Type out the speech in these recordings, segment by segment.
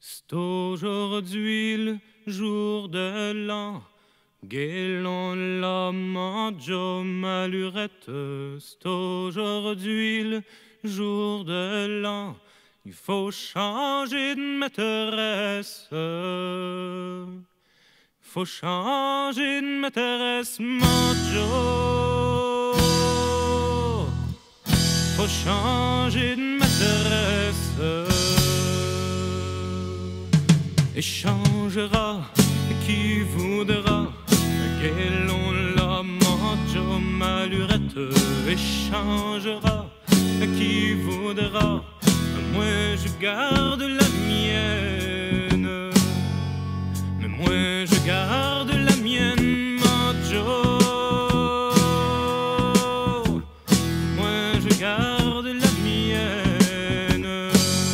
C'est aujourd'hui le jour de l'an, Guélon la manjo malurette. C'est aujourd'hui le jour de l'an, il faut changer de maîtresse. Faut changer de maîtresse, manjo. Faut changer de maîtresse. Échangera qui voudra, Guélon la manjo malurette. Échangera qui voudra, moi je garde la mienne. Mais moi je garde la mienne, manjo. Moi je garde la mienne.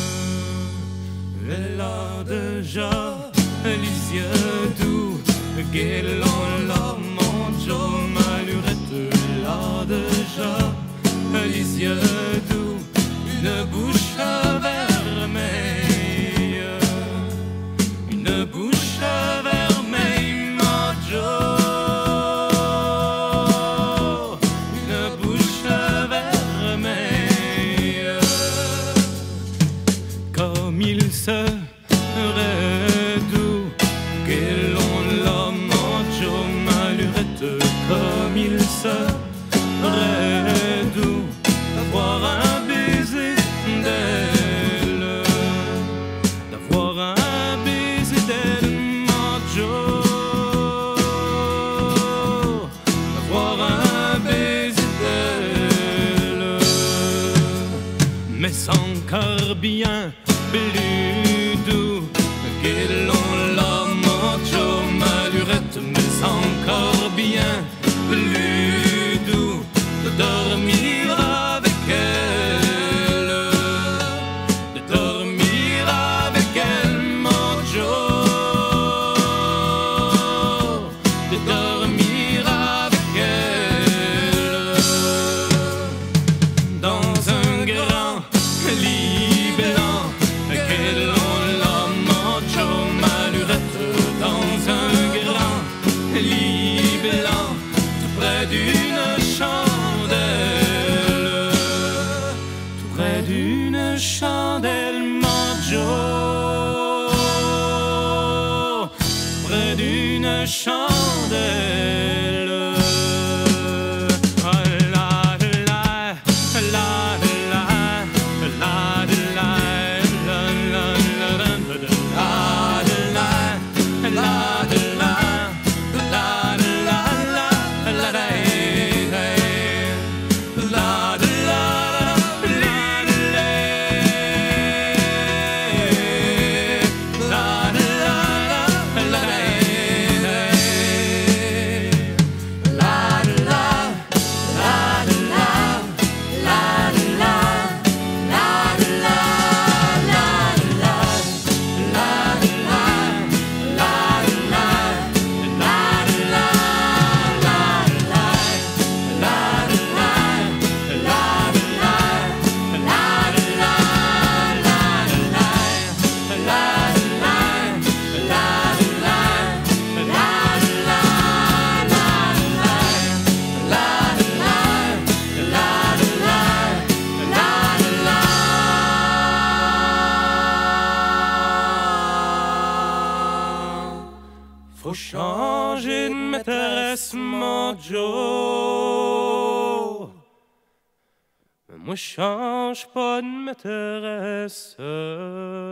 Elle a déjà les yeux doux, Guélon la manjo malurette. Elle a déjà les yeux doux, une bouche vermeille, une bouche vermeille, manjo. Une bouche vermeille, comme il serait doux, Guélon la manjo malurette. Comme il serait doux d'avoir un baiser d'elle, d'avoir un baiser d'elle, manjo. D'avoir un baiser d'elle. Mais encore bien plus doux, Guélon la manjo malurette. Mais encore bien plus doux de dormir avec elle, de dormir avec elle, manjo. De dormir avec elle dans un grand lit blanc, Guélon la manjo malurette. Dans un grand lit blanc, tout près d'une chandelle, tout près d'une chandelle, manjo. Près d'une chandelle. Faut changer de maîtresse, manjo. Moi, change pas de maîtresse.